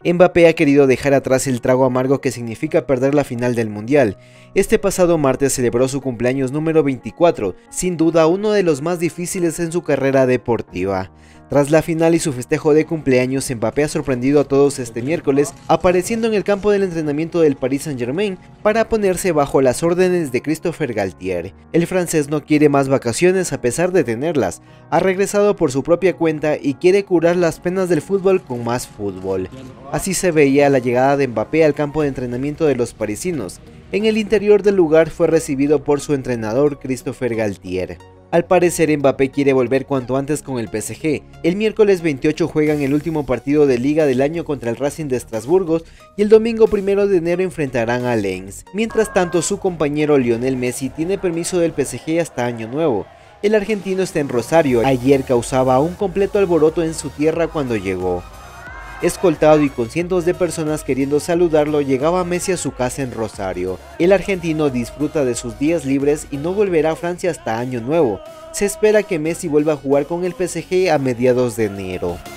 Mbappé ha querido dejar atrás el trago amargo que significa perder la final del Mundial. Este pasado martes celebró su cumpleaños número 24, sin duda uno de los más difíciles en su carrera deportiva. Tras la final y su festejo de cumpleaños, Mbappé ha sorprendido a todos este miércoles, apareciendo en el campo del entrenamiento del Paris Saint-Germain para ponerse bajo las órdenes de Christophe Galtier. El francés no quiere más vacaciones a pesar de tenerlas, ha regresado por su propia cuenta y quiere curar las penas del fútbol con más fútbol. Así se veía la llegada de Mbappé al campo de entrenamiento de los parisinos. En el interior del lugar fue recibido por su entrenador Christophe Galtier. Al parecer Mbappé quiere volver cuanto antes con el PSG. El miércoles 28 juegan el último partido de liga del año contra el Racing de Estrasburgo y el domingo 1 de enero enfrentarán a Lens. Mientras tanto, su compañero Lionel Messi tiene permiso del PSG hasta año nuevo. El argentino está en Rosario. Ayer causaba un completo alboroto en su tierra cuando llegó. Escoltado y con cientos de personas queriendo saludarlo, llegaba Messi a su casa en Rosario. El argentino disfruta de sus días libres y no volverá a Francia hasta año nuevo. Se espera que Messi vuelva a jugar con el PSG a mediados de enero.